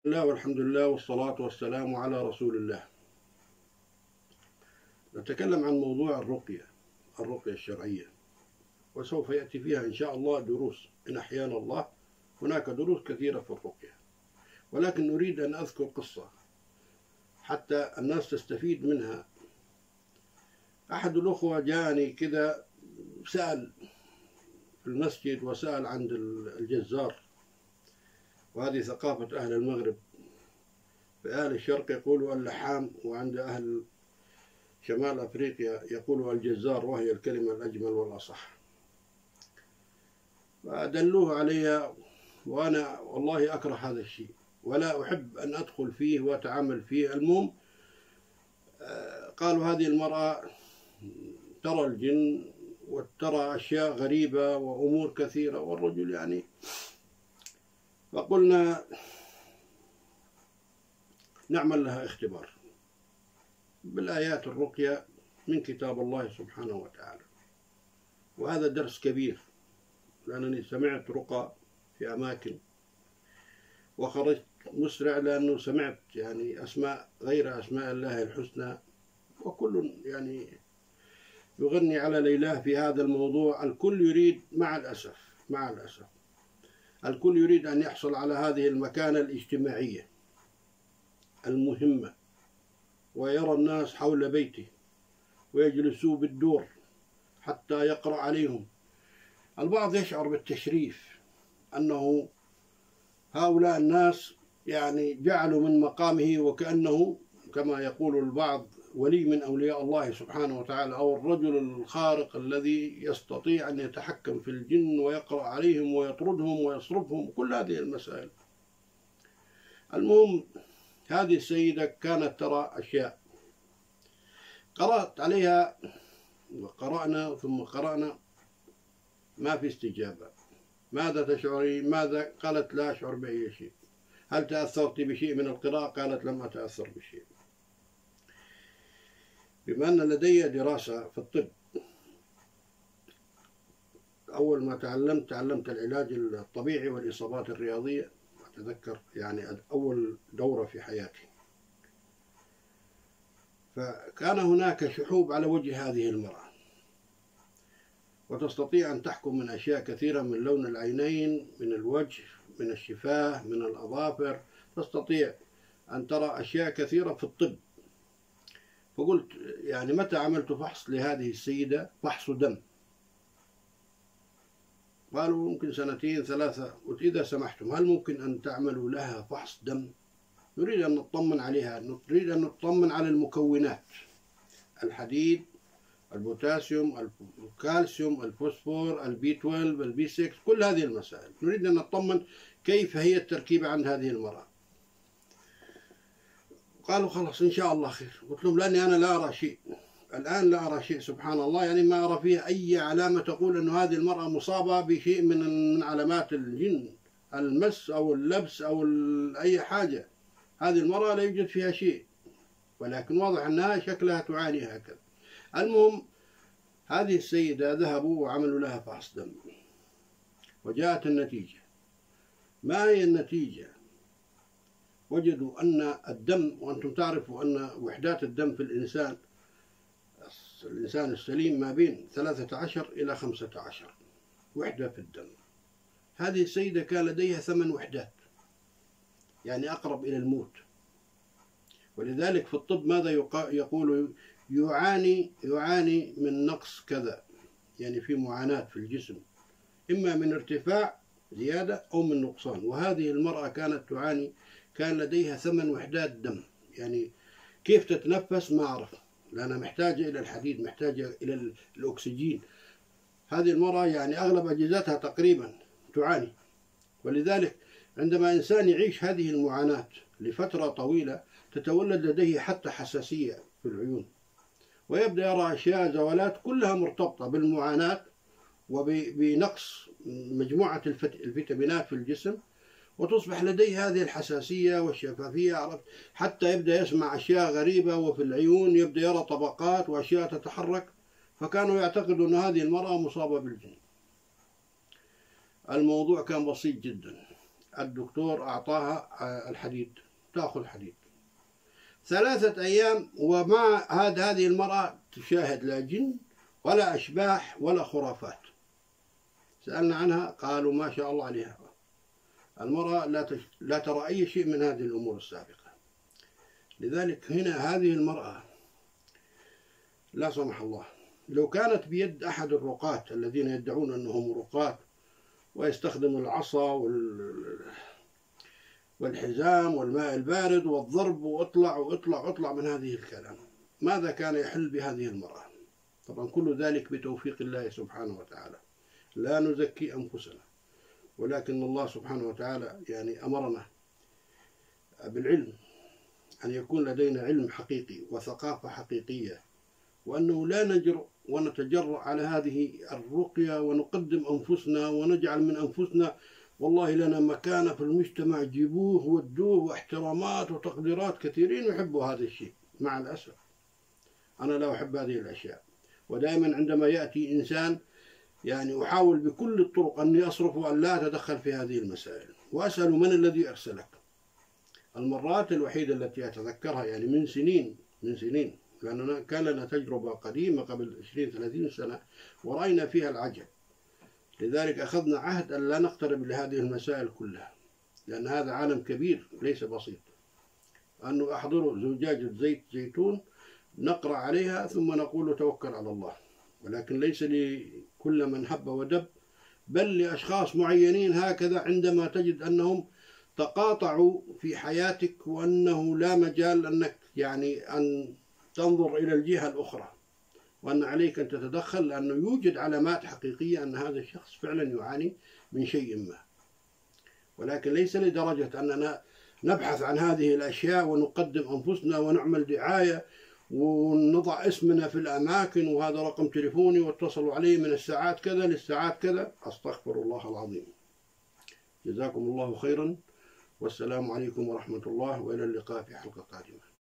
الله والحمد لله والصلاة والسلام على رسول الله. نتكلم عن موضوع الرقية الشرعية، وسوف يأتي فيها إن شاء الله دروس إن أحيانا الله. هناك دروس كثيرة في الرقية، ولكن نريد أن أذكر قصة حتى الناس تستفيد منها. أحد الأخوة جاني كذا، سأل في المسجد وسأل عند الجزار، وهذه ثقافة أهل المغرب. في أهل الشرق يقولوا اللحام، وعند أهل شمال أفريقيا يقولوا الجزار، وهي الكلمة الأجمل والأصح. فدلوه علي، وأنا والله أكره هذا الشيء ولا أحب أن أدخل فيه وأتعامل فيه. المهم قالوا هذه المرأة ترى الجن وترى أشياء غريبة وأمور كثيرة، والرجل يعني. فقلنا نعمل لها اختبار بالآيات الرقية من كتاب الله سبحانه وتعالى، وهذا درس كبير، لأنني سمعت رقى في أماكن وخرجت مسرع، لأنه سمعت يعني أسماء غير أسماء الله الحسنى، وكل يعني يغني على ليلاه في هذا الموضوع. الكل يريد، مع الأسف الكل يريد أن يحصل على هذه المكانة الاجتماعية المهمة، ويرى الناس حول بيته ويجلسوا بالدور حتى يقرأ عليهم. البعض يشعر بالتشريف، أنه هؤلاء الناس يعني جعلوا من مقامه وكأنه كما يقول البعض ولي من أولياء الله سبحانه وتعالى، أو الرجل الخارق الذي يستطيع أن يتحكم في الجن ويقرأ عليهم ويطردهم ويصرفهم، كل هذه المسائل. المهم هذه السيدة كانت ترى أشياء، قرأت عليها وقرأنا ثم قرأنا، ما في استجابة. ماذا تشعرين؟ ماذا؟ قالت لا أشعر بأي شيء. هل تأثرت بشيء من القراءة؟ قالت لم أتأثر بشيء. بما أن لدي دراسة في الطب، أول ما تعلمت العلاج الطبيعي والإصابات الرياضية، أتذكر يعني أول دورة في حياتي. فكان هناك شحوب على وجه هذه المرأة، وتستطيع أن تحكم من أشياء كثيرة، من لون العينين، من الوجه، من الشفاه، من الأظافر، تستطيع أن ترى أشياء كثيرة في الطب. فقلت يعني متى عملت فحص لهذه السيدة، فحص دم؟ قالوا ممكن 2 3. قلت إذا سمحتم هل ممكن أن تعملوا لها فحص دم؟ نريد أن نطمن عليها، نريد أن نطمن على المكونات، الحديد، البوتاسيوم، الكالسيوم، الفوسفور، البي 12، البي 6، كل هذه المسائل نريد أن نطمن كيف هي التركيبة عند هذه المرأة. قالوا خلاص إن شاء الله خير. قلت لهم لأني أنا لا أرى شيء الآن، لا أرى شيء سبحان الله، يعني ما أرى فيها أي علامة تقول أن هذه المرأة مصابة بشيء من علامات الجن، المس أو اللبس أو أي حاجة. هذه المرأة لا يوجد فيها شيء، ولكن واضح أنها شكلها تعاني هكذا. المهم هذه السيدة ذهبوا وعملوا لها فحص دم، وجاءت النتيجة. ما هي النتيجة؟ وجدوا أن الدم، وأنتم تعرفوا أن وحدات الدم في الإنسان السليم ما بين 13 إلى 15 وحدة في الدم. هذه السيدة كان لديها 8 وحدات، يعني أقرب إلى الموت. ولذلك في الطب ماذا يقول؟ يعاني من نقص كذا، يعني في معاناة في الجسم، إما من ارتفاع زيادة أو من نقصان. وهذه المرأة كانت تعاني، كان لديها 8 وحدات دم. يعني كيف تتنفس ما أعرف، لأنها محتاجة إلى الحديد، محتاجة إلى الأكسجين. هذه المرأة يعني أغلب أجهزتها تقريبا تعاني. ولذلك عندما إنسان يعيش هذه المعاناة لفترة طويلة، تتولد لديه حتى حساسية في العيون، ويبدأ يرى أشياء، زوالات، كلها مرتبطة بالمعاناة وبنقص مجموعة الفيتامينات في الجسم، وتصبح لديه هذه الحساسية والشفافية، حتى يبدأ يسمع أشياء غريبة، وفي العيون يبدأ يرى طبقات وأشياء تتحرك. فكانوا يعتقدوا أن هذه المرأة مصابة بالجن. الموضوع كان بسيط جدا. الدكتور أعطاها الحديد، تأخذ حديد 3 أيام، ومع هذه المرأة تشاهد لا جن ولا أشباح ولا خرافات. سألنا عنها قالوا ما شاء الله عليها، المرأة لا ترى أي شيء من هذه الأمور السابقة. لذلك هنا هذه المرأة لا سمح الله لو كانت بيد أحد الرقاة الذين يدعون أنهم رقاة ويستخدموا العصا والحزام والماء البارد والضرب واطلع واطلع واطلع من هذه الكلام، ماذا كان يحل بهذه المرأة؟ طبعا كل ذلك بتوفيق الله سبحانه وتعالى، لا نزكي أنفسنا، ولكن الله سبحانه وتعالى يعني أمرنا بالعلم، أن يكون لدينا علم حقيقي وثقافة حقيقية، وأنه لا نجرؤ ونتجرأ على هذه الرقية ونقدم أنفسنا ونجعل من أنفسنا والله لنا مكانة في المجتمع، جيبوه ودوه، واحترامات وتقديرات. كثيرين يحبوا هذا الشيء، مع الأسف أنا لا أحب هذه الأشياء. ودائما عندما يأتي إنسان يعني أحاول بكل الطرق أني أصرف وأن لا أتدخل في هذه المسائل، وأسأل من الذي أرسلك. المرات الوحيدة التي أتذكرها يعني من سنين لأننا كان لنا تجربة قديمة قبل 20-30 سنة ورأينا فيها العجب، لذلك أخذنا عهد أن لا نقترب لهذه المسائل كلها، لأن هذا عالم كبير ليس بسيط. أنه أحضروا زجاجة زيت زيتون نقرأ عليها ثم نقول توكل على الله، ولكن ليس لكل من هب ودب، بل لأشخاص معينين هكذا عندما تجد أنهم تقاطعوا في حياتك وأنه لا مجال أنك يعني أن تنظر إلى الجهة الأخرى، وأن عليك أن تتدخل، لأنه يوجد علامات حقيقية أن هذا الشخص فعلا يعاني من شيء ما، ولكن ليس لدرجة أننا نبحث عن هذه الأشياء ونقدم أنفسنا ونعمل دعاية ونضع اسمنا في الأماكن وهذا رقم تليفوني واتصلوا عليه من الساعات كذا للساعات كذا. أستغفر الله العظيم. جزاكم الله خيرا، والسلام عليكم ورحمة الله، وإلى اللقاء في حلقة قادمة.